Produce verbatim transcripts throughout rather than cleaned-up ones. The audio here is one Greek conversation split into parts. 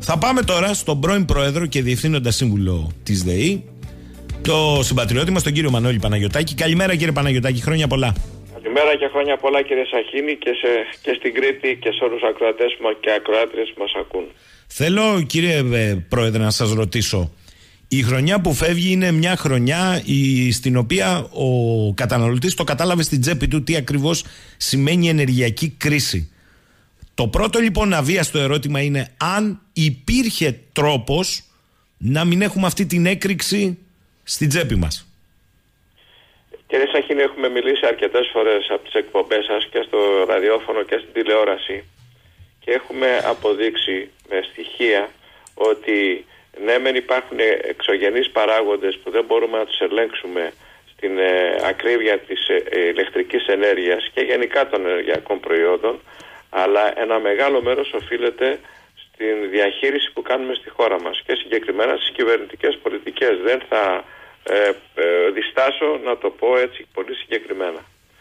Θα πάμε τώρα στον πρώην πρόεδρο και διευθύνοντα σύμβουλο της ΔΕΗ, το συμπατριώτη μας, τον κύριο Μανώλη Παναγιωτάκη. Καλημέρα, κύριε Παναγιωτάκη, χρόνια πολλά. Καλημέρα και χρόνια πολλά, κύριε Σαχίνη, και, σε, και στην Κρήτη και σε όλους τους ακροατές και ακροάτριες που μας ακούν. Θέλω, κύριε πρόεδρε, να σας ρωτήσω. Η χρονιά που φεύγει είναι μια χρονιά η, στην οποία ο καταναλωτής το κατάλαβε στην τσέπη του τι ακριβώς σημαίνει ενεργειακή κρίση. Το πρώτο λοιπόν αβίαστο ερώτημα είναι αν υπήρχε τρόπος να μην έχουμε αυτή την έκρηξη στην τσέπη μας. Κύριε Σαχίνη, έχουμε μιλήσει αρκετές φορές από τις εκπομπές σας και στο ραδιόφωνο και στην τηλεόραση και έχουμε αποδείξει με στοιχεία ότι ναι, μεν υπάρχουν εξωγενείς παράγοντες που δεν μπορούμε να τους ελέγξουμε στην ε, ακρίβεια της ε, ηλεκτρικής ενέργειας και γενικά των ενεργειακών προϊόντων, αλλά ένα μεγάλο μέρος οφείλεται στην διαχείριση που κάνουμε στη χώρα μας και συγκεκριμένα στις κυβερνητικές πολιτικές. Δεν θα ε, ε, διστάσω να το πω έτσι πολύ συγκεκριμένα,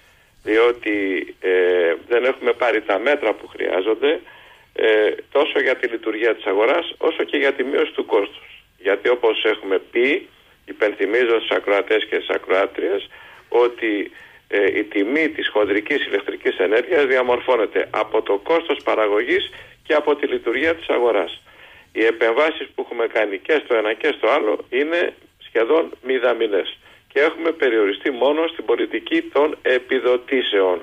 διότι ε, δεν έχουμε πάρει τα μέτρα που χρειάζονται ε, τόσο για τη λειτουργία της αγοράς όσο και για τη μείωση του κόστους. Γιατί όπως έχουμε πει, υπενθυμίζω στους ακροατές και στις ακροάτριες, ότι ε, η τιμή της χονδρικής ηλεκτρικής ενέργειας διαμορφώνεται από το κόστος παραγωγής και από τη λειτουργία της αγοράς. Οι επεμβάσεις που έχουμε κάνει και στο ένα και στο άλλο είναι σχεδόν μηδαμινές και έχουμε περιοριστεί μόνο στην πολιτική των επιδοτήσεων.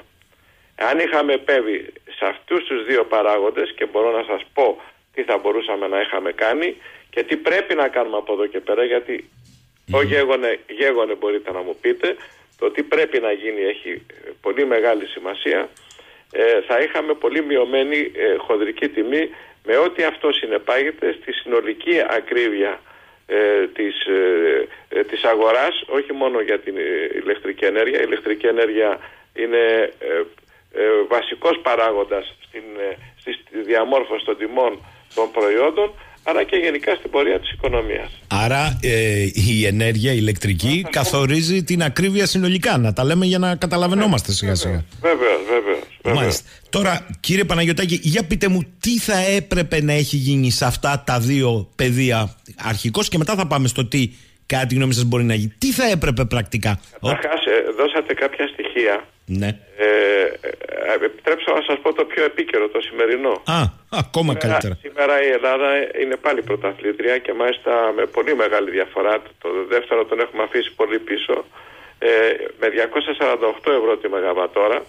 Αν είχαμε επέμβει σε αυτούς τους δύο παράγοντες, και μπορώ να σας πω τι θα μπορούσαμε να είχαμε κάνει και τι πρέπει να κάνουμε από εδώ και πέρα, γιατί mm. ο γέγονε, γέγονε μπορείτε να μου πείτε, το τι πρέπει να γίνει έχει πολύ μεγάλη σημασία, ε, θα είχαμε πολύ μειωμένη ε, χονδρική τιμή με ό,τι αυτό συνεπάγεται στη συνολική ακρίβεια ε, της, ε, ε, της αγοράς, όχι μόνο για την ηλεκτρική ενέργεια. Η ηλεκτρική ενέργεια είναι ε, ε, βασικός παράγοντας στην, ε, στη διαμόρφωση των τιμών των προϊόντων, αλλά και γενικά στην πορεία της οικονομίας. Άρα ε, η ενέργεια η ηλεκτρική καθορίζει πω... την ακρίβεια συνολικά. Να τα λέμε για να καταλαβαίνόμαστε σιγά σιγά. Βέβαιως, βέβαιως. Μάλιστα. Τώρα, κύριε Παναγιωτάκη, για πείτε μου τι θα έπρεπε να έχει γίνει σε αυτά τα δύο πεδία αρχικώς και μετά θα πάμε στο τι κατά τη γνώμη σας μπορεί να γίνει. Τι θα έπρεπε πρακτικά. Καταρχάς, ε, δώσατε κάποια στοιχεία. Ναι. Ε, ε, επιτρέψτε να σας πω το πιο επίκαιρο, το σημερινό. Α, ακόμα σήμερα, καλύτερα. Σήμερα η Ελλάδα είναι πάλι πρωταθλήτρια και μάλιστα με πολύ μεγάλη διαφορά. Το δεύτερο τον έχουμε αφήσει πολύ πίσω. Ε, με διακόσια σαράντα οκτώ ευρώ τη μεγαβατόρα.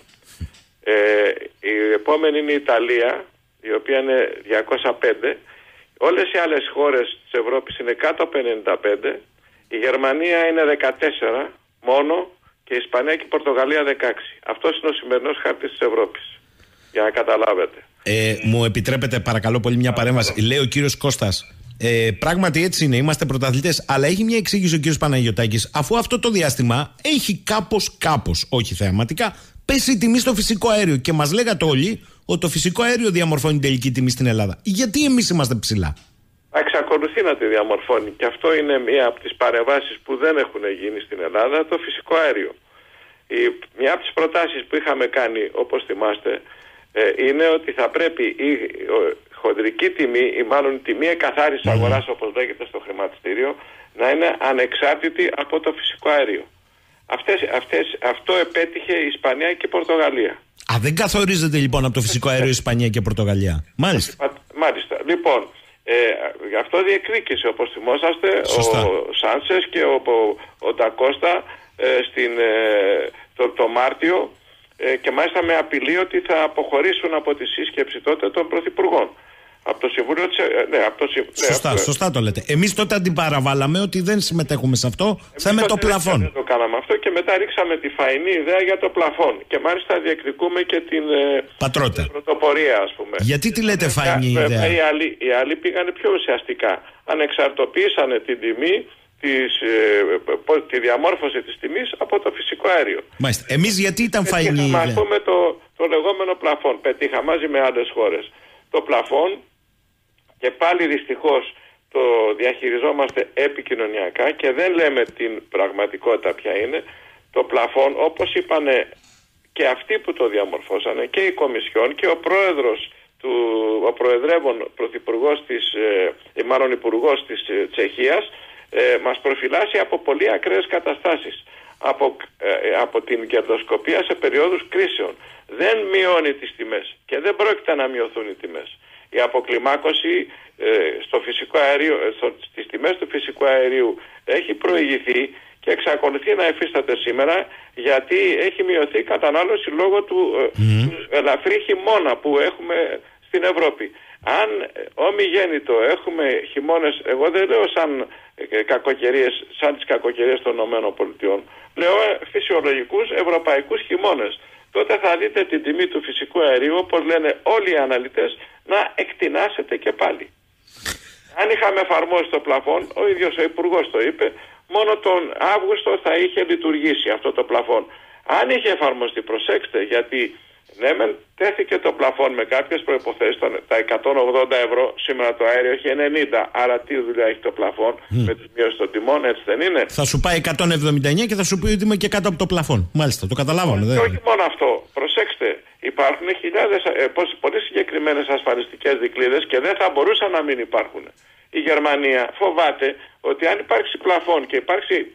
Ε, η επόμενη είναι η Ιταλία, η οποία είναι διακόσια πέντε. Όλες οι άλλες χώρες της Ευρώπης είναι κάτω από ενενήντα πέντε. Η Γερμανία είναι δεκατέσσερα μόνο. Και η Ισπανία και η Πορτογαλία δεκαέξι. Αυτός είναι ο σημερινός χάρτης της Ευρώπης. Για να καταλάβετε. Ε, μου επιτρέπετε παρακαλώ πολύ μια παρέμβαση. Λέει ο κύριος Κώστας. Ε, πράγματι έτσι είναι, είμαστε πρωταθλητές. Αλλά έχει μια εξήγηση ο κύριος Παναγιωτάκης. Αφού αυτό το διάστημα έχει κάπως, κάπως, όχι θεαματικά, πέσει η τιμή στο φυσικό αέριο. Και μας λέγατε όλοι ότι το φυσικό αέριο διαμορφώνει την τελική τιμή στην Ελλάδα. Γιατί εμείς είμαστε ψηλά? Εξακολουθεί να τη διαμορφώνει και αυτό είναι μία από τις παρεμβάσεις που δεν έχουν γίνει στην Ελλάδα, το φυσικό αέριο. Η, μια από τις προτάσεις που είχαμε κάνει, όπως θυμάστε, ε, είναι ότι θα πρέπει η ο, χονδρική τιμή ή μάλλον η τιμή εκαθάρισης αγοράς, όπως λέγεται στο χρηματιστήριο, να είναι ανεξάρτητη από το φυσικό αέριο. Αυτές, αυτές, αυτό επέτυχε η Ισπανία και η Πορτογαλία. Α, δεν καθορίζεται λοιπόν από το φυσικό αέριο η Ισπανία και η Πορτογαλία. Μάλιστα. Μάλιστα. Λοιπόν, Ε, αυτό διεκδίκησε, όπως θυμόσαστε, Σωστά. ο Σάντσες και ο, ο, ο Ντακώστα ε, στην, ε, το, το Μάρτιο ε, και μάλιστα με απειλή ότι θα αποχωρήσουν από τη σύσκεψη τότε των πρωθυπουργών. Από το Συμβούλιο της... Ναι, από το, σωστά, ναι, σωστά το λέτε. Εμείς τότε αντιπαραβάλαμε ότι δεν συμμετέχουμε σε αυτό, θα με το πλαφόν. Δεν το κάναμε αυτό και μετά ρίξαμε τη φαϊνή ιδέα για το πλαφόν. Και μάλιστα διεκδικούμε και την Πατρότητα. πρωτοπορία, ας πούμε. Γιατί τη λέτε φαϊνή ιδέα? Οι άλλοι, οι άλλοι πήγανε πιο ουσιαστικά. Ανεξαρτοποίησανε την τιμή, της, ε, τη διαμόρφωση της τιμής από το φυσικό αέριο. Μάλιστα. Εμείς γιατί ήταν φαϊνή ιδέα? Ας πούμε το, το λεγόμενο πλαφόν. Πετύχα μαζί με άλλες χώρες το πλαφόν. Και πάλι δυστυχώς το διαχειριζόμαστε επικοινωνιακά και δεν λέμε την πραγματικότητα ποια είναι. Το πλαφόν, όπως είπανε και αυτοί που το διαμορφώσανε και η Κομισιόν και ο πρόεδρος του, ο προεδρεύων πρωθυπουργός της, ε, μάλλον υπουργός της ε, Τσεχίας, ε, μας προφυλάσσει από πολύ ακραίες καταστάσεις. Από, ε, από την κερδοσκοπία σε περιόδους κρίσεων. Δεν μειώνει τις τιμές και δεν πρόκειται να μειωθούν οι τιμές. Η αποκλιμάκωση ε, στο φυσικό αέριο, στο, στις τιμές του φυσικού αερίου έχει προηγηθεί και εξακολουθεί να εφίσταται σήμερα, γιατί έχει μειωθεί η κατανάλωση λόγω του, ε, mm. του ελαφρύ χειμώνα που έχουμε στην Ευρώπη. Αν ομιγέννητο έχουμε χειμώνες, εγώ δεν λέω σαν ε, κακοκαιρίες, σαν τις κακοκαιρίες των ΗΠΑ, λέω ε, φυσιολογικούς ευρωπαϊκούς χειμώνες. Τότε θα δείτε την τιμή του φυσικού αερίου, όπως λένε όλοι οι αναλυτές, να εκτινάσεται και πάλι. Αν είχαμε εφαρμόσει το πλαφόν, ο ίδιος ο Υπουργός το είπε, μόνο τον Αύγουστο θα είχε λειτουργήσει αυτό το πλαφόν. Αν είχε εφαρμοστεί, προσέξτε, γιατί ναι, μεν τέθηκε το πλαφόν με κάποιες προϋποθέσεις, τα εκατόν ογδόντα ευρώ, σήμερα το αέριο έχει ενενήντα, άρα τι δουλειά έχει το πλαφόν mm. με τις μειώσεις των τιμών, έτσι δεν είναι? Θα σου πάει εκατόν εβδομήντα εννιά και θα σου πει ότι είμαι και κάτω από το πλαφόν. Μάλιστα, το καταλάβαμε. Και όχι μόνο αυτό, προσέξτε, υπάρχουν χιλιάδες, ε, πολύ συγκεκριμένες ασφαλιστικές δικλείδες και δεν θα μπορούσαν να μην υπάρχουν. Η Γερμανία φοβάται ότι αν υπάρξει πλαφόν και υπάρξει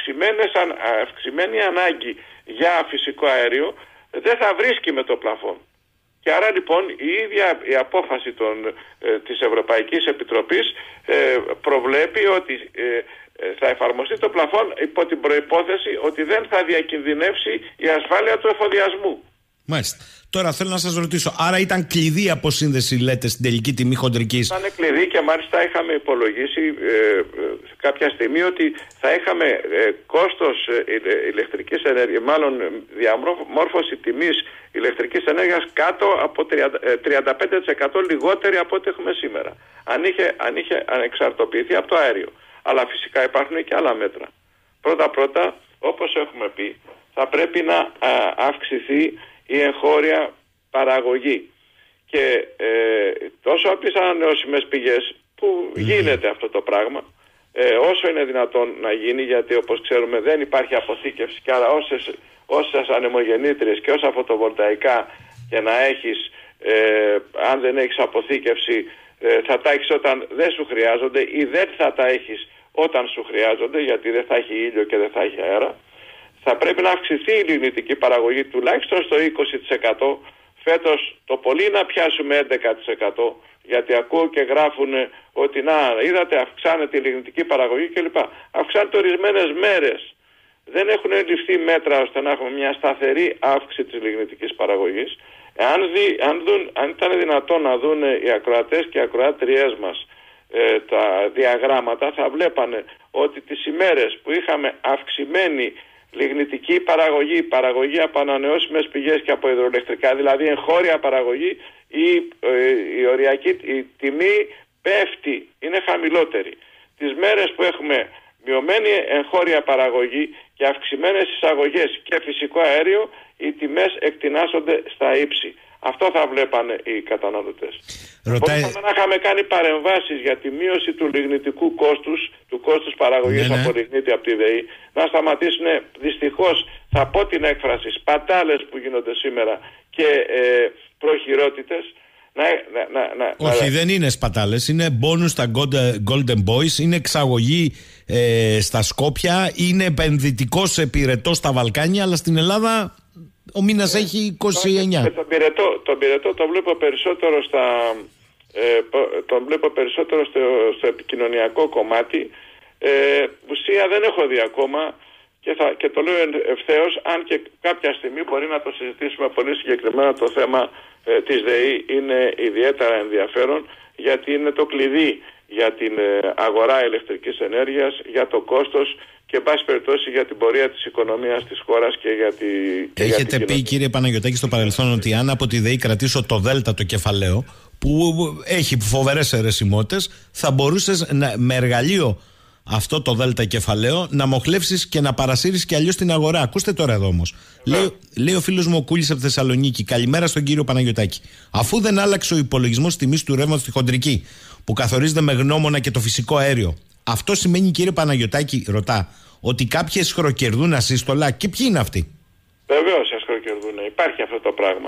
αυξημένη ανάγκη για φυσικό αέριο, δεν θα βρίσκει με το πλαφόν. Και άρα λοιπόν η ίδια η απόφαση των, ε, της Ευρωπαϊκής Επιτροπής ε, προβλέπει ότι ε, θα εφαρμοστεί το πλαφόν υπό την προϋπόθεση ότι δεν θα διακινδυνεύσει η ασφάλεια του εφοδιασμού. Μάλιστα. Τώρα θέλω να σας ρωτήσω, άρα ήταν κλειδί αποσύνδεση, λέτε, στην τελική τιμή χοντρικής? Ήταν κλειδί και μάλιστα είχαμε υπολογίσει ε, κάποια στιγμή ότι θα είχαμε ε, κόστος ε, ηλεκτρικής ενέργειας, μάλλον διαμόρφωση τιμής ηλεκτρικής ενέργειας κάτω από τριάντα πέντε τοις εκατό λιγότερη από ό,τι έχουμε σήμερα. Αν είχε, αν είχε ανεξαρτοποιηθεί από το αέριο. Αλλά φυσικά υπάρχουν και άλλα μέτρα. Πρώτα-πρώτα, όπως έχουμε πει, θα πρέπει να α, αυξηθεί η εγχώρια παραγωγή. Και ε, τόσο από τις ανανεώσιμες πηγές που γίνεται αυτό το πράγμα, ε, όσο είναι δυνατόν να γίνει, γιατί όπως ξέρουμε δεν υπάρχει αποθήκευση και άρα όσες, όσες ανεμογεννήτριες και όσα φωτοβολταϊκά και να έχεις, ε, αν δεν έχεις αποθήκευση, ε, θα τα έχεις όταν δεν σου χρειάζονται ή δεν θα τα έχεις όταν σου χρειάζονται, γιατί δεν θα έχει ήλιο και δεν θα έχει αέρα. Θα πρέπει να αυξηθεί η λιγνητική παραγωγή τουλάχιστον στο είκοσι τοις εκατό. Φέτος το πολύ να πιάσουμε έντεκα τοις εκατό, γιατί ακούω και γράφουν ότι να, είδατε, αυξάνεται η λιγνητική παραγωγή κλπ. Αυξάνεται ορισμένες μέρες. Δεν έχουν ληφθεί μέτρα ώστε να έχουμε μια σταθερή αύξηση της λιγνητικής παραγωγής. Αν, δει, αν, δουν, αν ήταν δυνατόν να δουν οι ακροατές και οι ακροάτριές μας ε, τα διαγράμματα, θα βλέπανε ότι τις ημέρες που είχαμε αυξημένη λιγνητική παραγωγή, παραγωγή από ανανεώσιμες πηγές και από υδροελεκτρικά, δηλαδή εγχώρια παραγωγή, η, η οριακή η τιμή πέφτει, είναι χαμηλότερη. Τις μέρες που έχουμε μειωμένη εγχώρια παραγωγή και αυξημένες εισαγωγές και φυσικό αέριο, οι τιμές εκτινάσσονται στα ύψη. Αυτό θα βλέπανε οι καταναλωτές. Ρωτάει... Μπορούσαμε να είχαμε κάνει παρεμβάσεις για τη μείωση του λιγνητικού κόστους, του κόστους παραγωγής ναι, ναι. από λιγνίτη από τη ΔΕΗ, να σταματήσουν δυστυχώς, θα πω την έκφραση, σπατάλες που γίνονται σήμερα και ε, προχειρότητες. Να, να, να, Όχι, να... δεν είναι σπατάλες, είναι μπόνους στα Golden Boys, είναι εξαγωγή ε, στα Σκόπια, είναι επενδυτικός επιρετός στα Βαλκάνια, αλλά στην Ελλάδα... Ο μήνας έχει είκοσι εννιά. Ε, τον πυρετό, τον πυρετό το βλέπω περισσότερο στα, ε, τον βλέπω περισσότερο στο, στο επικοινωνιακό κομμάτι. Ε, ουσία δεν έχω δει ακόμα και, θα, και το λέω ευθέως, αν και κάποια στιγμή μπορεί να το συζητήσουμε πολύ συγκεκριμένα. Το θέμα ε, της ΔΕΗ είναι ιδιαίτερα ενδιαφέρον, γιατί είναι το κλειδί για την ε, αγορά ηλεκτρικής ενέργειας, για το κόστος και εν πάση περιπτώσει για την πορεία της οικονομίας της χώρας και για, τη, και Έχετε για την πει, κύριε Παναγιωτάκη, στο παρελθόν ότι αν από τη ΔΕΗ κρατήσω το ΔΕΛΤΑ το κεφαλαίο, που έχει φοβερές αιρεσιμότητες, θα μπορούσες να, με εργαλείο αυτό το ΔΕΛΤΑ κεφαλαίο να μοχλεύσεις και να παρασύρεις και αλλιώς την αγορά. Ακούστε τώρα εδώ όμως. Ναι. Λέει, λέει ο φίλος μου ο Κούλης από Θεσσαλονίκη, καλημέρα στον κύριο Παναγιωτάκη. Αφού δεν άλλαξε ο υπολογισμός τιμής του ρεύματος στη χοντρική, που καθορίζεται με γνώμονα και το φυσικό αέριο, αυτό σημαίνει, κύριε Παναγιωτάκη, ρωτά, ότι κάποιοι εσχροκερδούν ασύστολα? Και ποιοι είναι αυτοί? Βεβαίως εσχροκερδούν. Υπάρχει αυτό το πράγμα.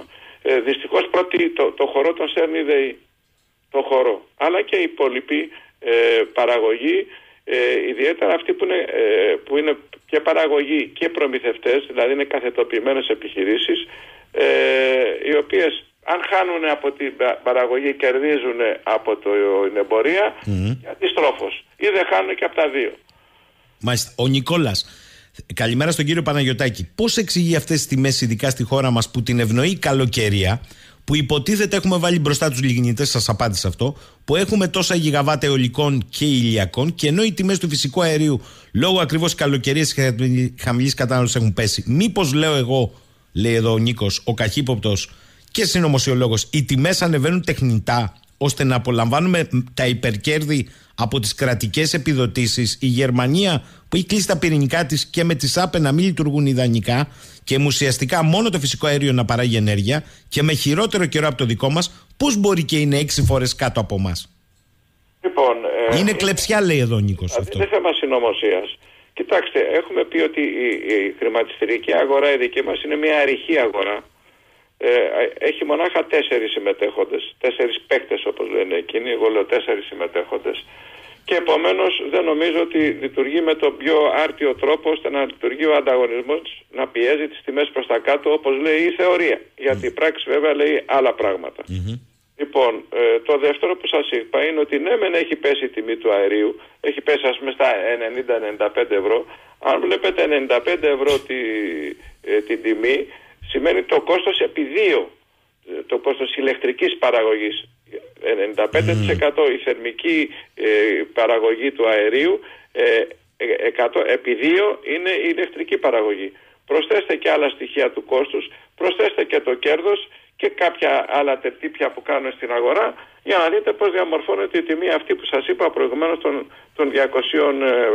Ε, δυστυχώς πρώτη το, το χορό τον σέρνει η ΔΕΗ. Το χορό. Αλλά και οι υπόλοιποι ε, παραγωγοί, ε, ιδιαίτερα αυτοί που είναι, ε, που είναι και παραγωγοί και προμηθευτές, δηλαδή είναι καθετοποιημένες επιχειρήσεις, ε, οι οποίες αν χάνουν από την παραγωγή κερδίζουν από το, την εμπορία mm. και αντιστρόφως. Ή δεν χάνουν και από τα δύο. Μάλιστα. Ο Νικόλας. Καλημέρα στον κύριο Παναγιωτάκη. Πώς εξηγεί αυτές τις τιμές, ειδικά στη χώρα μας, που την ευνοεί η καλοκαιρία, που υποτίθεται έχουμε βάλει μπροστά τους λιγνητές, σας απάντησα αυτό, που έχουμε τόσα γιγαβάτα αιωλικών και ηλιακών, και ενώ οι τιμές του φυσικού αερίου λόγω ακριβώς καλοκαιρίας και χαμηλής κατανάλωσης έχουν πέσει. Μήπως, λέω εγώ, λέει εδώ ο Νίκος, ο καχύποπτος και συνωμοσιολόγος, οι τιμές ανεβαίνουν τεχνητά ώστε να απολαμβάνουμε τα υπερκέρδη από τις κρατικές επιδοτήσεις? Η Γερμανία, που έχει κλείσει τα πυρηνικά της και με τις ΑΠΕ να μην λειτουργούν ιδανικά και ουσιαστικά μόνο το φυσικό αέριο να παράγει ενέργεια και με χειρότερο καιρό από το δικό μας, πώς μπορεί και είναι έξι φορές κάτω από εμάς? Λοιπόν, ε, είναι κλεψιά, λέει εδώ ο Νίκος. Αυτό είναι θέμα συνωμοσίας. Κοιτάξτε, έχουμε πει ότι η, η χρηματιστηρική αγορά η δική μας είναι μια αριχή αγορά. Ε, έχει μονάχα τέσσερις συμμετέχοντες, τέσσερις παίκτες όπως λένε εκείνοι, εγώ λέω τέσσερις συμμετέχοντες, και επομένως δεν νομίζω ότι λειτουργεί με τον πιο άρτιο τρόπο ώστε να λειτουργεί ο ανταγωνισμός, να πιέζει τις τιμές προς τα κάτω όπως λέει η θεωρία, γιατί η πράξη βέβαια λέει άλλα πράγματα. Mm-hmm. Λοιπόν, ε, το δεύτερο που σας είπα είναι ότι ναι μεν έχει πέσει η τιμή του αερίου, έχει πέσει ας πούμε στα ενενήντα με ενενήντα πέντε ευρώ, αν βλέπετε ενενήντα πέντε ευρώ τη, ε, την τιμή, σημαίνει το κόστος επί δύο, το κόστος ηλεκτρικής παραγωγής. ενενήντα πέντε τοις εκατό mm. η θερμική ε, παραγωγή του αερίου, ε, εκατό, επί δύο είναι η ηλεκτρική παραγωγή. Προσθέστε και άλλα στοιχεία του κόστους, προσθέστε και το κέρδος και κάποια άλλα τερτύπια που κάνουν στην αγορά, για να δείτε πώς διαμορφώνεται η τιμή αυτή που σας είπα προηγουμένως των, των διακόσια,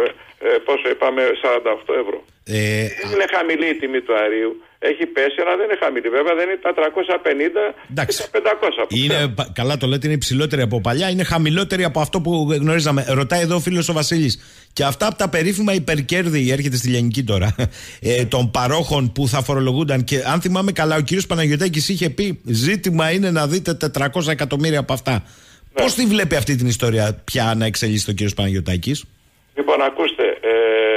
ε, ε, πόσο είπαμε, σαράντα οκτώ ευρώ. Ε, δεν είναι χαμηλή η τιμή του αερίου. Έχει πέσει, αλλά δεν είναι χαμηλή. Βέβαια δεν είναι τα τριακόσια πενήντα και τα πεντακόσια. Είναι, καλά το λέτε, είναι υψηλότερη από παλιά, είναι χαμηλότερη από αυτό που γνωρίζαμε. Ρωτάει εδώ ο φίλος ο Βασίλης. Και αυτά από τα περίφημα υπερκέρδη, έρχεται στη Λιανική τώρα, ε, των παρόχων που θα φορολογούνταν. Και αν θυμάμαι καλά, ο κύριος Παναγιωτάκης είχε πει: ζήτημα είναι να δείτε τετρακόσια εκατομμύρια από αυτά. Ναι. Πώς τη βλέπει αυτή την ιστορία πια να εξελίσσεται ο κύριος Παναγιωτάκης? Λοιπόν, ακούστε, ε,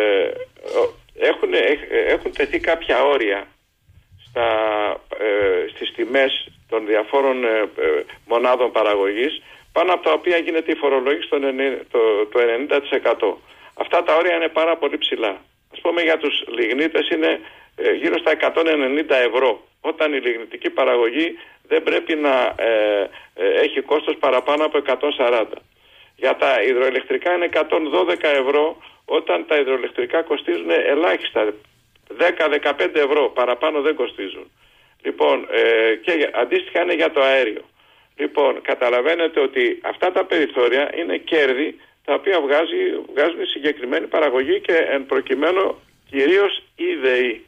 έχουν, έχουν τεθεί κάποια όρια στα, ε, στις τιμές των διαφόρων ε, ε, μονάδων παραγωγής, πάνω από τα οποία γίνεται η φορολόγηση το, το, το ενενήντα τοις εκατό. Αυτά τα όρια είναι πάρα πολύ ψηλά. Ας πούμε για τους λιγνίτες είναι ε, γύρω στα εκατόν ενενήντα ευρώ, όταν η λιγνητική παραγωγή δεν πρέπει να ε, ε, έχει κόστος παραπάνω από εκατόν σαράντα. Για τα υδροελεκτρικά είναι εκατόν δώδεκα ευρώ, όταν τα υδροελεκτρικά κοστίζουν ελάχιστα δέκα με δεκαπέντε ευρώ, παραπάνω δεν κοστίζουν. Λοιπόν, ε, και αντίστοιχα είναι για το αέριο. Λοιπόν, καταλαβαίνετε ότι αυτά τα περιθώρια είναι κέρδη τα οποία βγάζει, βγάζουν συγκεκριμένη παραγωγή και εν προκειμένου κυρίως η ΔΕΗ.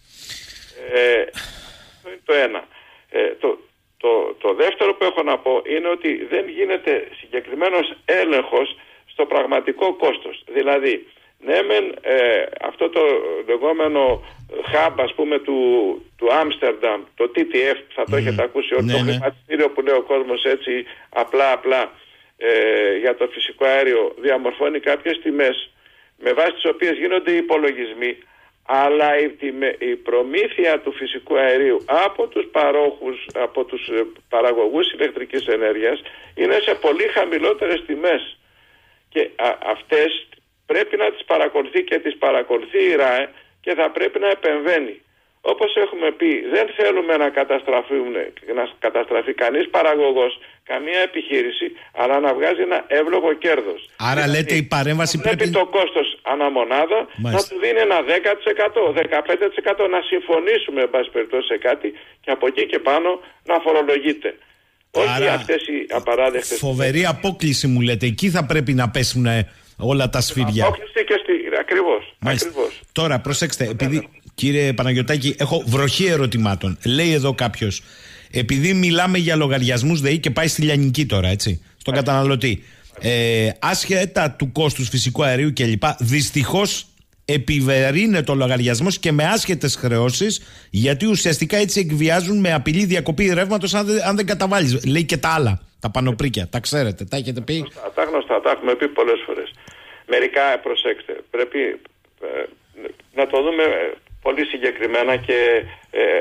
Ε, αυτό είναι το ένα. Ε, το, το, το δεύτερο που έχω να πω είναι ότι δεν γίνεται συγκεκριμένος έλεγχος στο πραγματικό κόστος. Δηλαδή, ναι μεν ε, αυτό το λεγόμενο hub, ας πούμε, του, του Άμστερνταμ, το τι τι εφ, θα το mm. έχετε ακούσει, ναι, το ναι. χρηματιστήριο που λέει ο κόσμος έτσι απλά απλά ε, για το φυσικό αέριο, διαμορφώνει κάποιες τιμές με βάση τις οποίες γίνονται οι υπολογισμοί, αλλά η, η προμήθεια του φυσικού αερίου από τους παρόχους, από τους παραγωγούς ηλεκτρικής ενέργειας είναι σε πολύ χαμηλότερες τιμές, και α, αυτές πρέπει να τις παρακολουθεί και τις παρακολουθεί η ΡΑΕ και θα πρέπει να επεμβαίνει. Όπως έχουμε πει, δεν θέλουμε να, να καταστραφεί κανείς παραγωγός, καμία επιχείρηση, αλλά να βγάζει ένα εύλογο κέρδος. Άρα δηλαδή, λέτε η παρέμβαση πρέπει... πρέπει το κόστος αναμονάδα να του δίνει ένα δέκα τοις εκατό, δεκαπέντε τοις εκατό, να συμφωνήσουμε εν πάση περιπτώσει σε κάτι και από εκεί και πάνω να φορολογείται. Άρα, όχι αυτές οι απαράδεκτες... Φοβερή απόκληση μου λέτε, εκεί θα πρέπει να πέσουν όλα τα σφυριά. Απόκληση και στη... Ακριβώς. Ακριβώς. Τώρα προσέξτε, επειδή... Κύριε Παναγιωτάκη, έχω βροχή ερωτημάτων. Λέει εδώ κάποιος, επειδή μιλάμε για λογαριασμούς ΔΕΗ και πάει στη Λιανική τώρα, έτσι, στον καταναλωτή, ε, άσχετα του κόστους φυσικού αερίου κλπ, δυστυχώς επιβαρύνεται ο λογαριασμός και με άσχετες χρεώσεις, γιατί ουσιαστικά έτσι εκβιάζουν με απειλή διακοπή ρεύματος αν δεν, αν δεν καταβάλεις. Λέει και τα άλλα, τα πανοπρίκια. Τα ξέρετε, τα έχετε πει. Τα, τα γνωστά, τα έχουμε πει πολλές φορές. Μερικά, προσέξτε, πρέπει ε, να το δούμε πολύ συγκεκριμένα και ε, ε,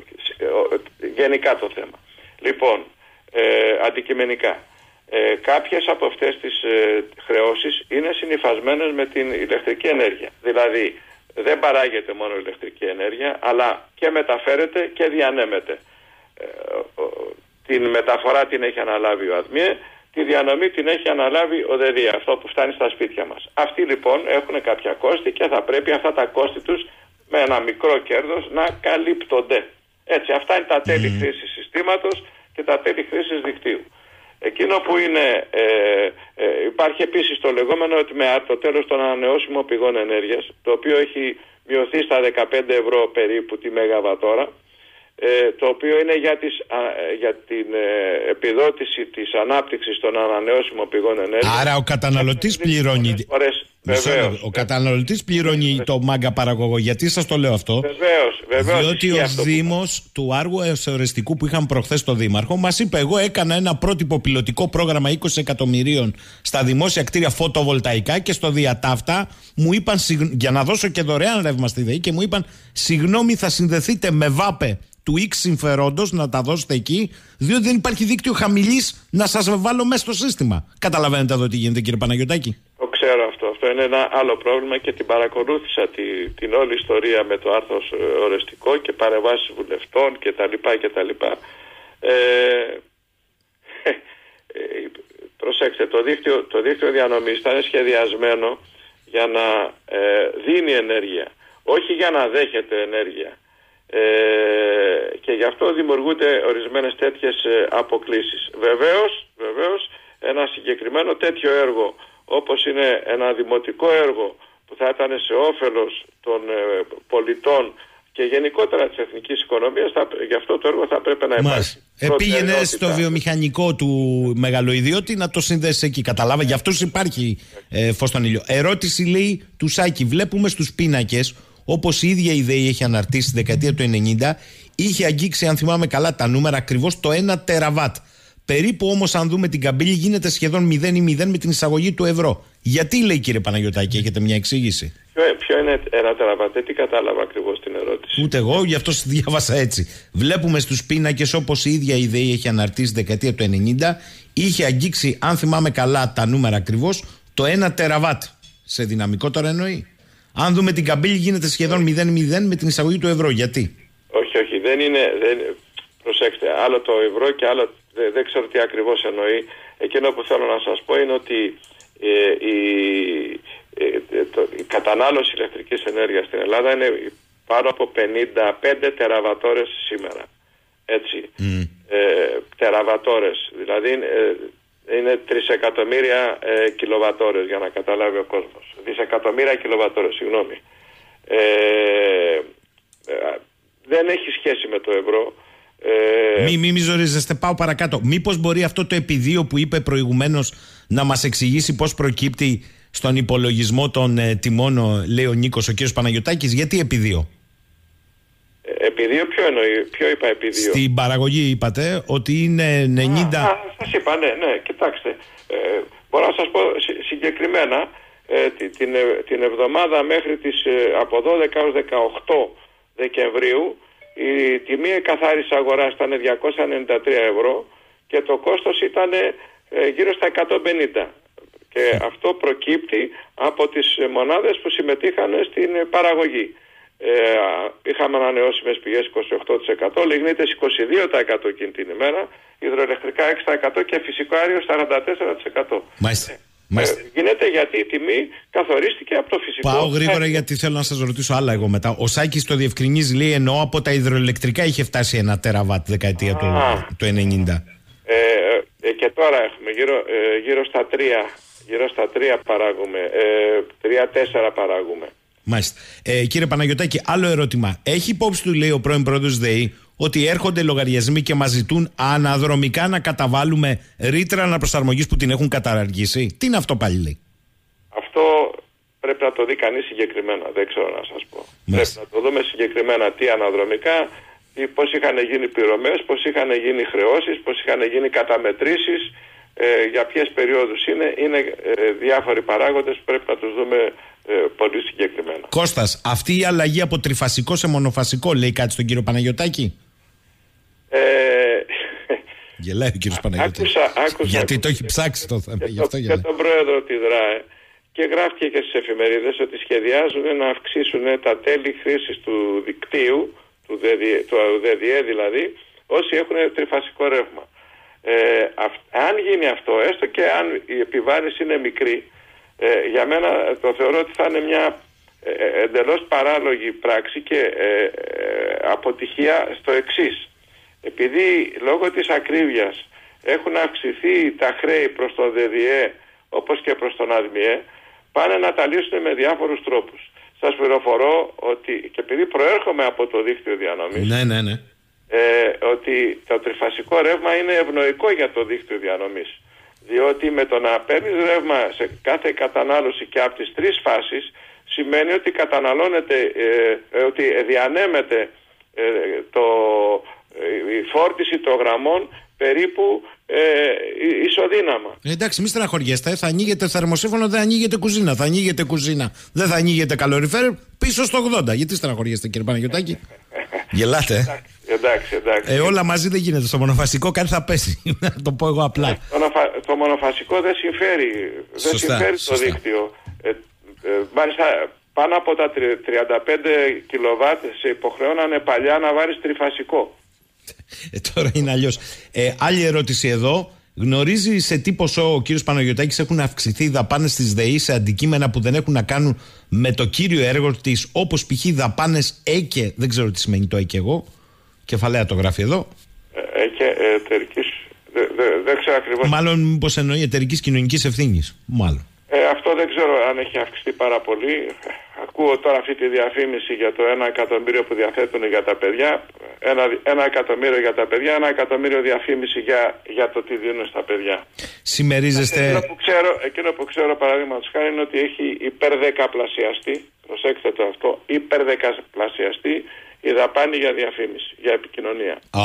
ε, γενικά το θέμα. Λοιπόν, ε, αντικειμενικά. Ε, κάποιες από αυτές τις ε, χρεώσεις είναι συνυφασμένες με την ηλεκτρική ενέργεια. Δηλαδή δεν παράγεται μόνο ηλεκτρική ενέργεια, αλλά και μεταφέρεται και διανέμεται. Ε, ο, την μεταφορά την έχει αναλάβει ο ΑΔΜΙΕ, τη διανομή την έχει αναλάβει ο ΔΕΔΙ, αυτό που φτάνει στα σπίτια μας. Αυτοί λοιπόν έχουν κάποια κόστη και θα πρέπει αυτά τα κόστη τους με ένα μικρό κέρδος να καλύπτονται. Έτσι, αυτά είναι τα τέλη mm. χρήσης συστήματος και τα τέλη χρήσης δικτύου. Εκείνο που είναι, ε, ε, υπάρχει επίσης το λεγόμενο ότι με το τέλος των ανανεώσιμων πηγών ενέργειας, το οποίο έχει μειωθεί στα δεκαπέντε ευρώ περίπου τη μεγαβατόρα, ε, το οποίο είναι για, τις, α, για την ε, επιδότηση της ανάπτυξης των ανανεώσιμων πηγών ενέργειας. Άρα ο καταναλωτής πληρώνει. Φορές, βεβαίως, ο καταναλωτής πληρώνει βεβαίως. Το μάγκα παραγωγό. Γιατί σας το λέω αυτό? Βεβαίως, βεβαίως. Διότι ο Δήμος που... του Άργου Εορεστικού που είχαν προχθές το Δήμαρχο μας είπε: εγώ έκανα ένα πρότυπο πιλωτικό πρόγραμμα είκοσι εκατομμυρίων στα δημόσια κτίρια φωτοβολταϊκά και στο διατάφτα μου είπαν, για να δώσω και δωρεάν ρεύμα στη ΔΕΗ, και μου είπαν: συγγνώμη, θα συνδεθείτε με ΒΑΠΕ του X συμφερόντος να τα δώσετε εκεί, διότι δεν υπάρχει δίκτυο χαμηλής να σας βάλω μέσα στο σύστημα. Καταλαβαίνετε εδώ τι γίνεται, κύριε Παναγιωτάκη? Το ξέρω αυτό. Αυτό είναι ένα άλλο πρόβλημα και την παρακολούθησα τη, την όλη ιστορία με το άρθρο Εορεστικό και παρεμβάσεις βουλευτών κτλ. Ε, ε, προσέξτε, το δίκτυο, το δίκτυο διανομής ήταν σχεδιασμένο για να ε, δίνει ενέργεια, όχι για να δέχεται ενέργεια. Ε, και γι' αυτό δημιουργούνται ορισμένες τέτοιες ε, αποκλίσεις. Βεβαίως, βεβαίως, ένα συγκεκριμένο τέτοιο έργο, όπως είναι ένα δημοτικό έργο που θα ήταν σε όφελος των ε, πολιτών και γενικότερα της εθνικής οικονομίας, θα, γι' αυτό το έργο θα πρέπει να υπάρχει. Επήγαινε στο βιομηχανικό του μεγαλοϊδιώτη να το συνδέσει εκεί. Καταλάβα, γι' αυτό υπάρχει ε, φως στον ήλιο. Ερώτηση λέει του Σάκη. Βλέπουμε στους πίνακες, όπως η ίδια η ΔΕΗ έχει αναρτήσει στη δεκαετία του ενενήντα, είχε αγγίξει, αν θυμάμαι καλά τα νούμερα, ακριβώς το ένα τεραβάτ. Περίπου όμως, αν δούμε την καμπύλη, γίνεται σχεδόν μηδέν ή μηδέν με την εισαγωγή του ευρώ. Γιατί, λέει, κύριε Παναγιωτάκη, έχετε μια εξήγηση? Ποιο, ποιο είναι ένα τεραβάτ, τι κατάλαβα ακριβώς την ερώτηση? Ούτε εγώ, γι' αυτό διάβασα έτσι. Βλέπουμε στους πίνακες, όπως η ίδια η ΔΕΗ έχει αναρτήσει στη δεκαετία του ενενήντα, είχε αγγίξει, αν θυμάμαι καλά τα νούμερα ακριβώς, το ένα τεραβάτ. Σε δυναμικό τώρα εννοεί. Αν δούμε την καμπύλη, γίνεται σχεδόν μηδέν μηδέν με την εισαγωγή του ευρώ. Γιατί? Όχι, όχι, δεν είναι. Δεν, προσέξτε, άλλο το ευρώ και άλλο. Δεν, δεν ξέρω τι ακριβώς εννοεί. Εκείνο που θέλω να σας πω είναι ότι ε, η, ε, το, η κατανάλωση ηλεκτρικής ενέργειας στην Ελλάδα είναι πάνω από πενήντα πέντε τεραβατόρες σήμερα. Έτσι. Mm. Ε, τεραβατόρες. Δηλαδή ε, είναι τρισεκατομμύρια ε, κιλοβατόρες, για να καταλάβει ο κόσμος. Δισεκατομμύρια κιλοβατόρες, συγγνώμη. Ε, ε, δεν έχει σχέση με το ευρώ. Ε, μη, μη, μη ζορίζεστε, πάω παρακάτω. Μήπως μπορεί αυτό το επιδείο που είπε προηγουμένως να μας εξηγήσει πώς προκύπτει στον υπολογισμό των ε, τιμών, λέει ο Νίκος, ο κύριος Παναγιωτάκης? Γιατί επιδείο? Ε, επιδείο ποιο εννοεί, ποιο είπα επιδείο? Στην παραγωγή είπατε ότι είναι ενενήντα... Α, α, σας είπα, ναι, ναι, κοιτάξτε. Ε, μπορώ να σας πω συγκεκριμένα, ε, την, την, την εβδομάδα μέχρι τις, ε, από δώδεκα έως δεκαοκτώ Δεκεμβρίου, η τιμή καθάρισης αγοράς ήταν διακόσια ενενήντα τρία ευρώ και το κόστος ήταν ε, γύρω στα εκατόν πενήντα. Και αυτό προκύπτει από τις μονάδες που συμμετείχαν στην παραγωγή. Ε, είχαμε ανανεώσιμες πηγές είκοσι οκτώ τοις εκατό, λιγνίτες είκοσι δύο τοις εκατό εκείνη την ημέρα, υδροελεκτρικά έξι τοις εκατό και φυσικό αέριο σαράντα τέσσερα τοις εκατό. Μάλιστα. Ε, γίνεται γιατί η τιμή καθορίστηκε από το φυσικό. Πάω γρήγορα γιατί θέλω να σας ρωτήσω άλλα εγώ μετά. Ο Σάκης το διευκρινίζει, λέει, εννοώ από τα υδροελεκτρικά είχε φτάσει ένα τεραβάτ δεκαετία του, του ενενήντα. Ε, ε, και τώρα έχουμε γύρω, ε, γύρω στα τρία, γύρω στα τρία παράγουμε, ε, τρία τέσσερα παράγουμε. Μάλιστα. Ε, κύριε Παναγιωτάκη, άλλο ερώτημα. Έχει υπόψη του, λέει ο πρώην πρόεδρος ΔΕΗ, ότι έρχονται λογαριασμοί και μας ζητούν αναδρομικά να καταβάλουμε ρήτρα αναπροσαρμογής που την έχουν καταργήσει? Τι είναι αυτό πάλι, λέει? Αυτό πρέπει πρέπει να το δει κανείς συγκεκριμένα, δεν ξέρω να σας πω. Μάλιστα. Πρέπει να το δούμε συγκεκριμένα τι αναδρομικά, πώς είχαν γίνει πληρωμές, πώς είχαν γίνει χρεώσεις, πώς είχαν γίνει καταμετρήσεις, ε, για ποιες περιόδους είναι. Είναι ε, διάφοροι παράγοντες που πρέπει να τους δούμε ε, πολύ συγκεκριμένα. Κώστας, αυτή η αλλαγή από τριφασικό σε μονοφασικό λέει κάτι στον κύριο Παναγιωτάκη? Ε, Γελάει ο κύριος Παναγιώτης. Άκουσα, άκουσα, γιατί άκουσα, το έχει ψάξει το θέμα. Και, γι' αυτό το, και τον πρόεδρο τη ΔΡΑΕ, και γράφτηκε και στις εφημερίδες ότι σχεδιάζουν να αυξήσουν τα τέλη χρήσης του δικτύου, του ΔΔΕ δηλαδή, όσοι έχουν τριφασικό ρεύμα. Ε, αυ, αν γίνει αυτό, έστω και αν η επιβάρυνση είναι μικρή, ε, για μένα το θεωρώ ότι θα είναι μια ε, εντελώς παράλογη πράξη και ε, ε, αποτυχία στο εξής. Επειδή λόγω της ακρίβειας έχουν αυξηθεί τα χρέη προς τον ΔΔΕ όπως και προς τον ΑΔΜΙΕ, πάνε να τα λύσουν με διάφορους τρόπους. Σας πληροφορώ ότι, και επειδή προέρχομαι από το δίκτυο διανομής, ναι, ναι, ναι. Ε, ότι το τριφασικό ρεύμα είναι ευνοϊκό για το δίκτυο διανομής. Διότι με το να παίρνεις ρεύμα σε κάθε κατανάλωση και από τις τρεις φάσεις, σημαίνει ότι καταναλώνεται, ε, ε, ότι διανέμεται ε, το, ε, η φόρτιση των γραμμών περίπου ε, ισοδύναμα. Ε, εντάξει, μη στεναχωριέστε. Θα ανοίγετε θερμοσύφωνο, δεν ανοίγετε κουζίνα. Θα ανοίγετε κουζίνα, δεν θα ανοίγετε καλοριφέρ πίσω στο ογδόντα. Γιατί στεναχωριέστε, κύριε Παναγιωτάκη? Γελάτε. Εντάξει, εντάξει, εντάξει. Ε, όλα μαζί δεν γίνεται. Στο μονοφασικό κάτι θα πέσει. Να το πω εγώ απλά. Το, μονοφα... το μονοφασικό δεν συμφέρει, δεν σωστά, συμφέρει σωστά. το δίκτυο. Ε, ε, μάλιστα, πάνω από τα τριάντα πέντε κιλοβάτ σε υποχρεώνανε παλιά να βάλεις τριφασικό. Ε, τώρα είναι αλλιώς. Ε, άλλη ερώτηση εδώ. Γνωρίζει σε τι ποσό ο κύριος Παναγιωτάκης έχουν αυξηθεί οι δαπάνες της ΔΕΗ σε αντικείμενα που δεν έχουν να κάνουν με το κύριο έργο της, όπως π.χ. δαπάνες ΕΚΕ, δεν ξέρω τι σημαίνει το ΕΚΕ εγώ, κεφαλαία το γράφει εδώ. Ε, ΕΚΕ, εταιρικής, δεν δε, δε ξέρω ακριβώς. Μάλλον μήπως εννοεί εταιρικής κοινωνικής ευθύνης, μάλλον. Ε, αυτό δεν ξέρω αν έχει αυξηθεί πάρα πολύ. Ακούω τώρα αυτή τη διαφήμιση για το ένα εκατομμύριο που διαθέτουν για τα παιδιά. Ένα, ένα εκατομμύριο για τα παιδιά, ένα εκατομμύριο διαφήμιση για, για το τι δίνουν στα παιδιά. Συμμερίζεστε. Εκείνο που ξέρω, εκείνο που ξέρω παραδείγματος χάρη είναι ότι έχει υπερδεκαπλασιαστεί, προσέξτε το αυτό, υπερδεκαπλασιαστεί η δαπάνη για διαφήμιση, για επικοινωνία. Α,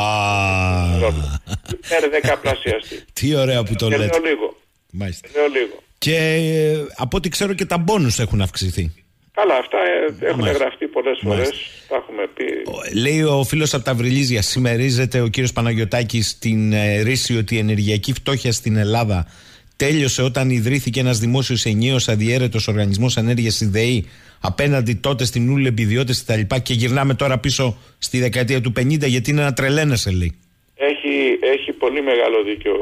υπερδεκαπλασιαστεί. Τι ωραία που το και λέτε. Λέω λίγο. Μάλιστα. Λέω λίγο. Και ε, από ό,τι ξέρω και τα μπόνους έχουν αυξηθεί. Καλά, αυτά ε, έχουν Μάλιστα. γραφτεί πολλές φορές. Τα έχουμε πει. Λέει ο φίλος από τα Βρυλίζια, συμμερίζεται ο κύριος Παναγιωτάκης στην ε, ρίση ότι η ενεργειακή φτώχεια στην Ελλάδα τέλειωσε όταν ιδρύθηκε ένας δημόσιος ενιαίος αδιέρετος οργανισμός ενέργειας, η ΔΕΗ, απέναντι τότε στην Ούλε Ιδιώτες κτλ. Και γυρνάμε τώρα πίσω στη δεκαετία του πενήντα, γιατί είναι να τρελαίνεσαι, λέει. Έχει, έχει πολύ μεγάλο δίκιο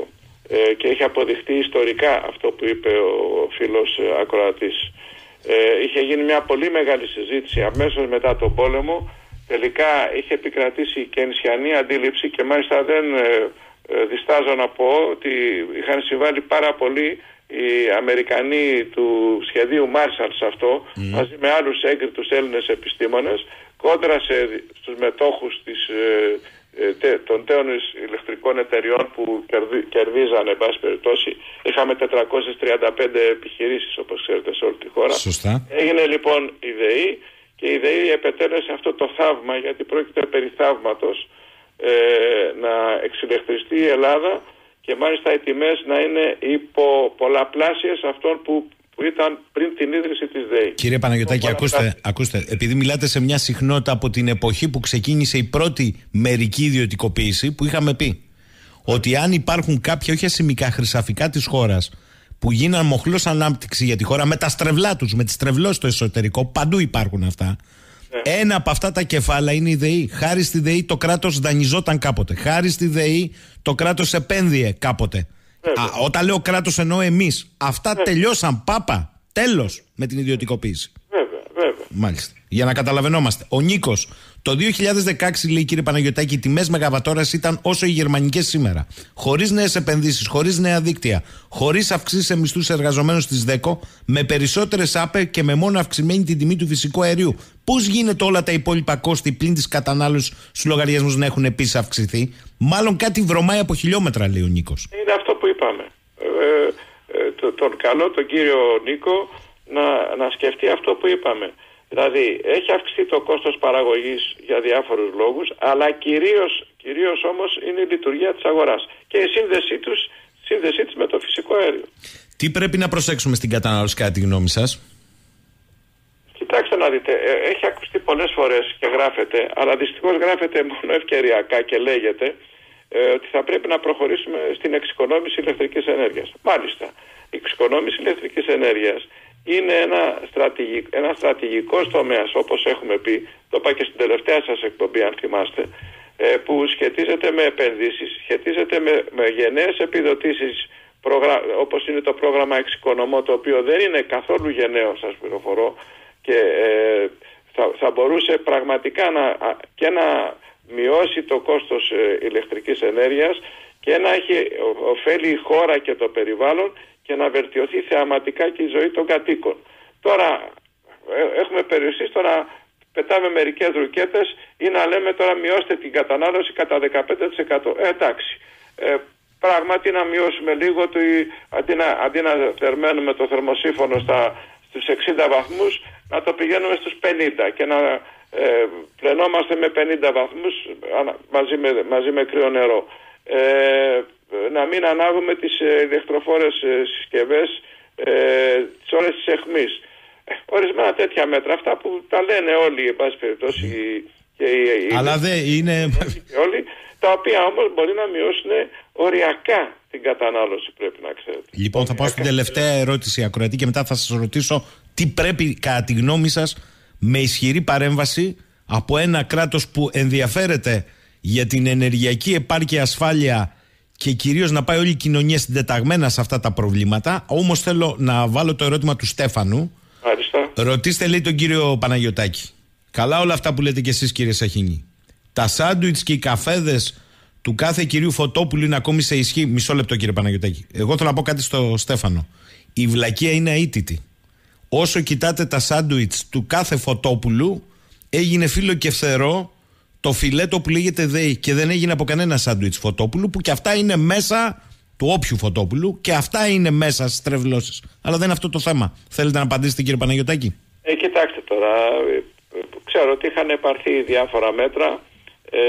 ε, και έχει αποδειχτεί ιστορικά αυτό που είπε ο φίλος ε, ακροατής. Ε, είχε γίνει μια πολύ μεγάλη συζήτηση αμέσως μετά τον πόλεμο. Τελικά είχε επικρατήσει και ενσιανή αντίληψη και μάλιστα δεν ε, ε, διστάζω να πω ότι είχαν συμβάλει πάρα πολύ οι Αμερικανοί του σχεδίου Marshall σε αυτό, mm. μαζί με άλλους έγκριτους Έλληνες επιστήμονες, κόντρα σε, στους μετόχους της, ε, ε, των τέων ηλεκτρικών εταιριών που κερδί, κερδίζανε, εν πάση περιπτώσει. Είχαμε τετρακόσιες τριάντα πέντε επιχειρήσεις, όπως ξέρετε, σε όλη τη χώρα. Σωστά. Έγινε λοιπόν η ΔΕΗ και η ΔΕΗ επετέλεσε αυτό το θαύμα, γιατί πρόκειται περί θαύματος, ε, να εξηλεκτριστεί η Ελλάδα και μάλιστα οι τιμές να είναι υπό πολλαπλάσιες αυτών που, που ήταν πριν την ίδρυση της ΔΕΗ. Κύριε Παναγιωτάκη, ακούστε, ακούστε, επειδή μιλάτε σε μια συχνότητα από την εποχή που ξεκίνησε η πρώτη μερική ιδιωτικοποίηση, που είχαμε πει ότι αν υπάρχουν κάποια όχι ασημικά χρυσαφικά της χώρας που γίναν μοχλός ανάπτυξη για τη χώρα με τα στρεβλά τους, με τις στρεβλώσεις στο εσωτερικό, παντού υπάρχουν αυτά. Ναι. Ένα από αυτά τα κεφάλαια είναι η ΔΕΗ. Χάρη στη ΔΕΗ το κράτος δανειζόταν κάποτε. Χάρη στη ΔΕΗ το κράτος επένδυε κάποτε. Α, όταν λέω κράτος εννοώ εμείς. Αυτά βέβαια. Τελειώσαν, πάπα. Τέλος με την ιδιωτικοποίηση. Βέβαια, βέβαια. Μάλιστα. Για να καταλαβαίνόμαστε. Ο Νίκος, το δύο χιλιάδες δεκαέξι, λέει, κύριε Παναγιωτάκη, οι τιμές μεγαβατόρας ήταν όσο οι γερμανικές σήμερα. Χωρίς νέες επενδύσεις, χωρίς νέα δίκτυα, χωρίς αυξήσεις σε μισθούς εργαζομένους της ΔΕΚΟ, με περισσότερες άπε και με μόνο αυξημένη την τιμή του φυσικού αερίου. Πώς γίνεται όλα τα υπόλοιπα κόστη πλην της κατανάλωσης στους λογαριασμούς να έχουν επίσης αυξηθεί? Μάλλον κάτι βρωμάει από χιλιόμετρα, λέει ο Νίκος. Είναι αυτό που είπαμε. Ε, ε, το, τον καλό τον κύριο Νίκο να, να σκεφτεί αυτό που είπαμε. Δηλαδή έχει αυξηθεί το κόστος παραγωγής για διάφορους λόγους, αλλά κυρίως, κυρίως όμως είναι η λειτουργία της αγοράς και η σύνδεσή, τους, σύνδεσή της με το φυσικό αέριο. Τι πρέπει να προσέξουμε στην κατανάλωση κατά τη γνώμη σας? Κοιτάξτε να δείτε, έχει ακουστεί πολλές φορές και γράφεται, αλλά δυστυχώς γράφεται μόνο ευκαιριακά και λέγεται ε, ότι θα πρέπει να προχωρήσουμε στην εξοικονόμηση ηλεκτρικής ενέργειας. Μάλιστα, η εξοικονόμηση ηλεκτρικής ενέργειας είναι ένα, στρατηγικ, ένα στρατηγικός τομέας, όπως έχουμε πει, το είπα και στην τελευταία σας εκπομπή αν θυμάστε, ε, που σχετίζεται με επενδύσεις, σχετίζεται με, με γενναίες επιδοτήσεις, προγρα... όπως είναι το πρόγραμμα Εξοικονομώ, το οποίο δεν είναι καθόλου γενναίο, σας πληροφορώ, και ε, θα, θα μπορούσε πραγματικά να, και να μειώσει το κόστος ε, ηλεκτρικής ενέργειας και να έχει ωφέλει η χώρα και το περιβάλλον και να βελτιωθεί θεαματικά και η ζωή των κατοίκων. Τώρα ε, έχουμε περιοριστεί στο να πετάμε μερικές ρουκέτες ή να λέμε τώρα μειώστε την κατανάλωση κατά δεκαπέντε τοις εκατό. Ε, εντάξει. Ε, πράγματι να μειώσουμε λίγο το, αντί, να, αντί να θερμαίνουμε το θερμοσύφωνο στα, στους εξήντα βαθμούς, να το πηγαίνουμε στους πενήντα και να ε, πλενόμαστε με πενήντα βαθμούς μαζί με, μαζί με κρύο νερό. Ε, να μην ανάβουμε τις ηλεκτροφόρες συσκευές ε, τις ώρες της αιχμής. Ε, ορισμένα τέτοια μέτρα, αυτά που τα λένε όλοι, εν πάση περιπτώσει, και οι, αλλά δεν είναι... όλοι, τα οποία όμως μπορεί να μειώσουν οριακά την κατανάλωση, πρέπει να ξέρετε. Λοιπόν, θα πάω στην τελευταία ερώτηση ακροατή και μετά θα σας ρωτήσω τι πρέπει κατά τη γνώμη σας με ισχυρή παρέμβαση από ένα κράτος που ενδιαφέρεται για την ενεργειακή επάρκεια, ασφάλεια και κυρίως να πάει όλη η κοινωνία συντεταγμένα σε αυτά τα προβλήματα. Όμως θέλω να βάλω το ερώτημα του Στέφανου. Μάλιστα. Ρωτήστε, λέει, τον κύριο Παναγιωτάκη. Καλά όλα αυτά που λέτε κι εσείς, κύριε Σαχίνη. Τα σάντουιτς και οι καφέδες του κάθε κυρίου Φωτόπουλου είναι ακόμη σε ισχύ? Μισό λεπτό, κύριε Παναγιωτάκη. Εγώ θέλω να πω κάτι στο Στέφανο. Η βλακεία είναι αίτητη. Όσο κοιτάτε τα σάντουιτς του κάθε Φωτόπουλου, έγινε φύλλο και φθερό το φιλέτο που λέγεται ΔΕΗ και δεν έγινε από κανένα σάντουιτς Φωτόπουλου, που και αυτά είναι μέσα του όποιου Φωτόπουλου και αυτά είναι μέσα στις τρευλώσεις. Αλλά δεν είναι αυτό το θέμα. Θέλετε να απαντήσετε, κύριε Παναγιωτάκη? Ε, κοιτάξτε τώρα, ξέρω ότι είχαν επαρθεί διάφορα μέτρα, ε,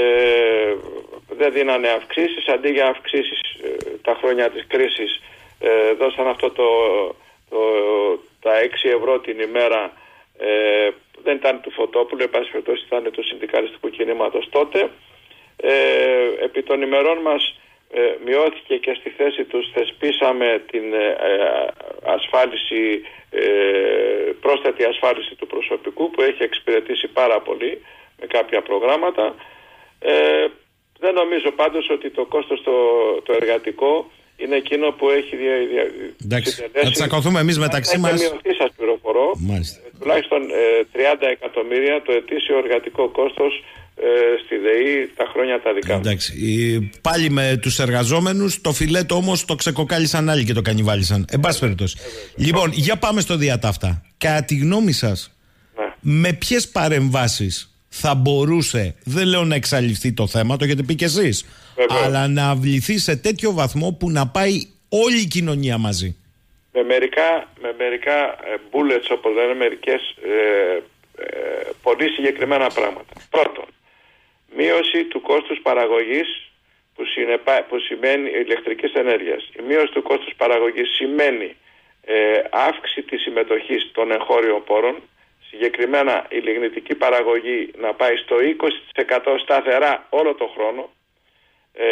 δεν δίνανε αυξήσεις, αντί για αυξήσεις ε, τα χρόνια της κρίσης ε, δώσαν αυτό το, το, τα έξι ευρώ την ημέρα, ε, δεν ήταν του Φωτόπουλου, εν πάση περιπτώσει ήταν του συνδικαλιστικού κινήματος τότε. Ε, επί των ημερών μας ε, μειώθηκε και στη θέση τους θεσπίσαμε την ε, ασφάλιση, ε, πρόσθετη ασφάλιση του προσωπικού που έχει εξυπηρετήσει πάρα πολύ με κάποια προγράμματα. Ε, δεν νομίζω πάντως ότι το κόστος το, το εργατικό είναι εκείνο που έχει δια, δια, εντάξει, θα τσακωθούμε εμείς μεταξύ μας. Έχει μειωθεί, σας πληροφορώ, ε, τουλάχιστον ε, τριάντα εκατομμύρια το ετήσιο εργατικό κόστος ε, στη ΔΕΗ τα χρόνια τα δικά μου. Εντάξει, πάλι με τους εργαζόμενους, το φιλέτο όμως το ξεκοκάλισαν άλλοι και το κανιβάλισαν. Εν πάση περιπτώσει. Λοιπόν, για πάμε στο διατάφτα. Κατά τη γνώμη σας, ναι, με ποιες παρεμβάσεις θα μπορούσε, δεν λέω να εξαλειφθεί το θέμα, το έχετε πει κι εσείς, βέβαια, αλλά να αυληθεί σε τέτοιο βαθμό που να πάει όλη η κοινωνία μαζί? Με μερικά, με μερικά bullets, όπως λένε, μερικές ε, ε, πολύ συγκεκριμένα πράγματα. Πρώτον, μείωση του κόστους παραγωγής που, συνεπά, που σημαίνει ηλεκτρικής ενέργειας. Η μείωση του κόστους παραγωγής σημαίνει ε, αύξηση της συμμετοχής των εγχώριων πόρων, συγκεκριμένα η λιγνητική παραγωγή να πάει στο είκοσι τοις εκατό σταθερά όλο το χρόνο. Ε,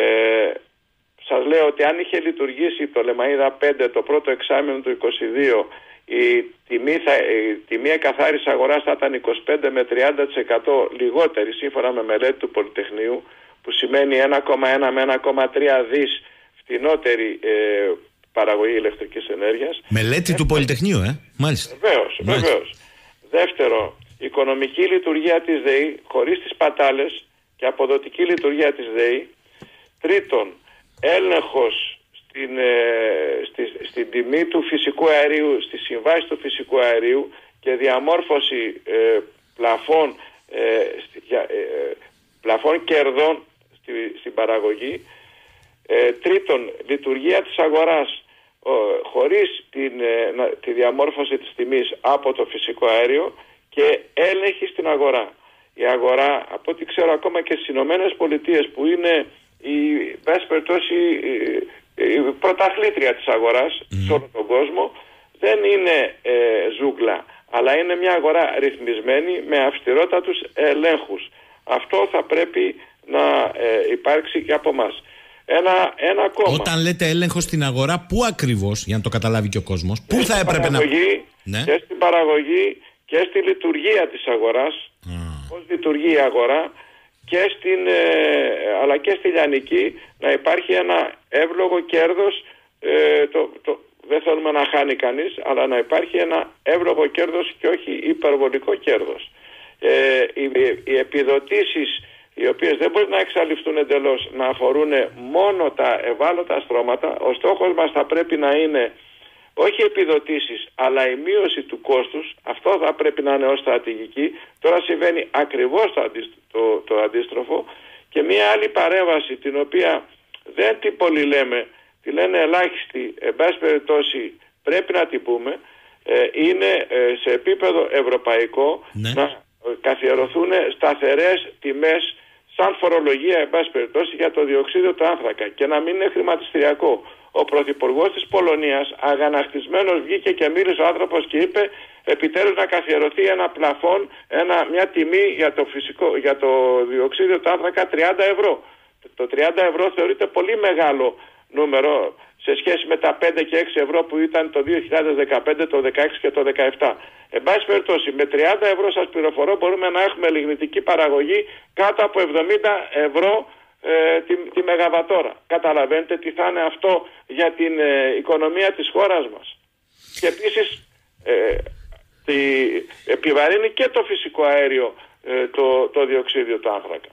σας λέω ότι αν είχε λειτουργήσει το Λεμαΐδα πέντε το πρώτο εξάμηνο του είκοσι δύο, η τιμή, θα, η τιμή εκαθάρισης αγοράς θα ήταν είκοσι πέντε με τριάντα τοις εκατό λιγότερη σύμφωνα με μελέτη του Πολυτεχνείου, που σημαίνει ένα κόμμα ένα με ένα κόμμα τρία δις φτηνότερη ε, παραγωγή ηλεκτρικής ενέργειας. Μελέτη ε, του Πολυτεχνείου, ε, μάλιστα. Βεβαίως, βεβαίως. Δεύτερο, οικονομική λειτουργία της ΔΕΗ χωρίς τις πατάλες και αποδοτική λειτουργία της ΔΕΗ. Τρίτον, έλεγχος στην, ε, στη, στην τιμή του φυσικού αερίου, στη συμβάση του φυσικού αερίου και διαμόρφωση ε, πλαφών, ε, ε, πλαφών κερδών στη, στην παραγωγή. Ε, τρίτον, λειτουργία της αγοράς χωρίς την, στη διαμόρφωση της τιμής από το φυσικό αέριο και έλεγχη στην αγορά. Η αγορά, από ό,τι ξέρω ακόμα και στις Ηνωμένες Πολιτείες, που είναι η, πες περιπτώσει, η, η πρωταθλήτρια της αγοράς mm. σε όλο τον κόσμο, δεν είναι ε, ζούγκλα, αλλά είναι μια αγορά ρυθμισμένη με αυστηρότατους ελέγχους. Αυτό θα πρέπει να ε, υπάρξει και από εμάς. Ένα, ένα ακόμα. Όταν λέτε έλεγχο στην αγορά, πού ακριβώς, για να το καταλάβει και ο κόσμος, πού και θα έπρεπε παραγωγή, να... Ναι. Και στην παραγωγή και στη λειτουργία της αγοράς, mm. πώς λειτουργεί η αγορά, και στην, ε, αλλά και στη λιανική, να υπάρχει ένα εύλογο κέρδος, ε, το, το, δεν θέλουμε να χάνει κανείς, αλλά να υπάρχει ένα εύλογο κέρδος και όχι υπερβολικό κέρδος. Ε, οι, οι επιδοτήσεις, οι οποίες δεν μπορεί να εξαλειφθούν εντελώς, να αφορούν μόνο τα ευάλωτα στρώματα. Ο στόχος μας θα πρέπει να είναι όχι επιδοτήσεις, αλλά η μείωση του κόστους. Αυτό θα πρέπει να είναι ως στρατηγική. Τώρα συμβαίνει ακριβώς το, το, το αντίστροφο. Και μια άλλη παρέμβαση, την οποία δεν την πολύ λέμε, τη λένε ελάχιστη, εν πάση περιπτώσει πρέπει να την πούμε, ε, είναι ε, σε επίπεδο ευρωπαϊκό, ναι, να καθιερωθούν σταθερές τιμές σαν φορολογία, εν πάση περιπτώσει, για το διοξείδιο του άνθρακα και να μην είναι χρηματιστηριακό. Ο πρωθυπουργός της Πολωνίας, αγανακτισμένος, βγήκε και μίλησε ο άνθρωπος και είπε επιτέλους να καθιερωθεί ένα πλαφόν, ένα, μια τιμή για το, φυσικό, για το διοξείδιο του άνθρακα τριάντα ευρώ. Το τριάντα ευρώ θεωρείται πολύ μεγάλο νούμερο σε σχέση με τα πέντε και έξι ευρώ που ήταν το δύο χιλιάδες δεκαπέντε, το δεκαέξι και το δεκαεπτά. Εν πάση περιπτώσει, με τριάντα ευρώ σας πληροφορώ μπορούμε να έχουμε λιγνητική παραγωγή κάτω από εβδομήντα ευρώ ε, τη, τη μεγαβατόρα. Καταλαβαίνετε τι θα είναι αυτό για την ε, οικονομία της χώρας μας. Και επίσης ε, τη, επιβαρύνει και το φυσικό αέριο ε, το, το διοξείδιο του άνθρακα.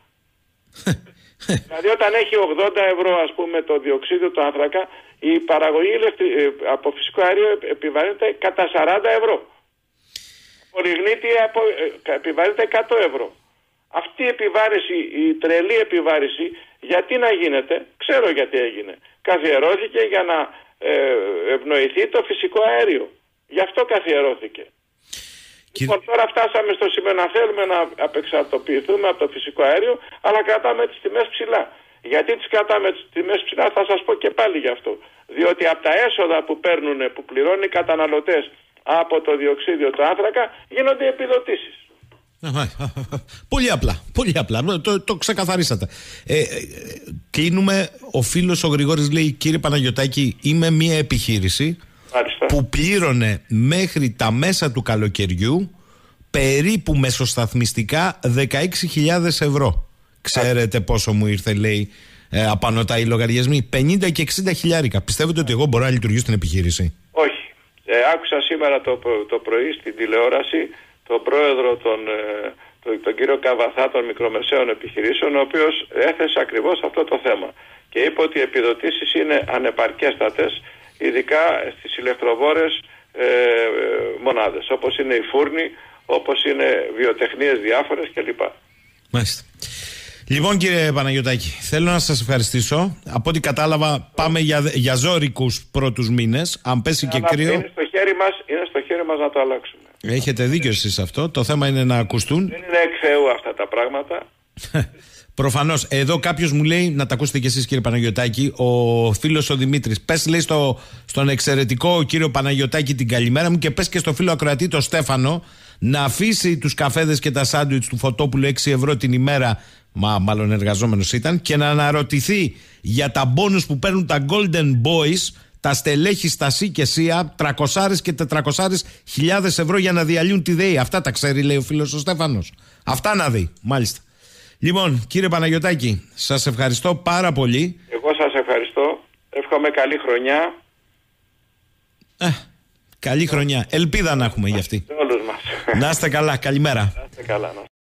Δηλαδή όταν έχει ογδόντα ευρώ, ας πούμε, το διοξείδιο του άνθρακα, η παραγωγή από φυσικό αέριο επιβαρύνεται κατά σαράντα ευρώ. Από λιγνίτη επιβαρύνεται εκατό ευρώ. Αυτή η επιβάρηση, η τρελή επιβάρηση, γιατί να γίνεται? Ξέρω γιατί έγινε. Καθιερώθηκε για να ε, ευνοηθεί το φυσικό αέριο. Γι' αυτό καθιερώθηκε. Κύριε... Λοιπόν, τώρα φτάσαμε στο σημείο να θέλουμε να απεξαρτοποιηθούμε από το φυσικό αέριο, αλλά κρατάμε τις τιμές ψηλά. Γιατί τις κρατάμε τις τιμές ψηλά, θα σας πω και πάλι γι' αυτό. Διότι από τα έσοδα που παίρνουν, που πληρώνουν οι καταναλωτές από το διοξείδιο του άνθρακα, γίνονται επιδοτήσεις. Πολύ απλά, πολύ απλά, το, το ξεκαθαρίσατε. ε, ε, Κλείνουμε. Ο φίλος ο Γρηγόρης λέει: κύριε Παναγιωτάκη, είμαι μια επιχείρηση Άριστα. που πλήρωνε μέχρι τα μέσα του καλοκαιριού περίπου μεσοσταθμιστικά δεκαέξι χιλιάδες ευρώ. Ξέρετε πόσο μου ήρθε, λέει, ε, απανωτά οι λογαριασμοί? πενήντα και εξήντα χιλιάρικα. Πιστεύετε ότι εγώ μπορώ να λειτουργήσω στην επιχείρηση? Όχι. Ε, άκουσα σήμερα το, το πρωί στην τηλεόραση τον πρόεδρο, τον, τον, τον κύριο Καβαθά των μικρομεσαίων επιχειρήσεων, ο οποίος έθεσε ακριβώς αυτό το θέμα και είπε ότι οι επιδοτήσεις είναι ανεπαρκέστατες, ειδικά στις ηλεκτροβόρες ε, μονάδες, όπως είναι οι φούρνοι, όπως είναι βιοτεχνίες διάφορες κλπ. Μάλιστα. Λοιπόν, κύριε Παναγιωτάκη, θέλω να σας ευχαριστήσω. Από ό,τι κατάλαβα, πάμε για, για ζώρικους πρώτους μήνες. Αν πέσει και κρύο. Είναι στο χέρι μας, είναι στο χέρι μας να το αλλάξουμε. Έχετε δίκιο εσείς αυτό. Το θέμα είναι να ακουστούν. Δεν είναι εκ Θεού αυτά τα πράγματα. Προφανώς. Εδώ κάποιος μου λέει, να τα ακούσετε κι εσείς, κύριε Παναγιωτάκη, ο φίλος ο Δημήτρης. Πες, λέει, στο, στον εξαιρετικό κύριο Παναγιωτάκη την καλημέρα μου και πες και στο φίλο ακροατή, το Στέφανο, να αφήσει τους καφέδες και τα σάντουιτς του Φωτόπουλου έξι ευρώ την ημέρα, μα μάλλον εργαζόμενος ήταν, και να αναρωτηθεί για τα μπόνους που παίρνουν τα Golden Boys, τα στελέχη στα ΣΥ και ΣΥΑ, τριακόσιες και τετρακόσιες χιλιάδες ευρώ για να διαλύουν τη ΔΕΗ. Αυτά τα ξέρει, λέει ο φίλος ο Στέφανος. Αυτά να δει, μάλιστα. Λοιπόν, κύριε Παναγιωτάκη, σας ευχαριστώ πάρα πολύ. Εγώ σας ευχαριστώ. Εύχομαι καλή χρονιά. Ε, καλή χρονιά. Ελπίδα να έχουμε γι' αυτή. Σε όλους μας. Να είστε καλά. Καλημέρα. Να είστε καλά.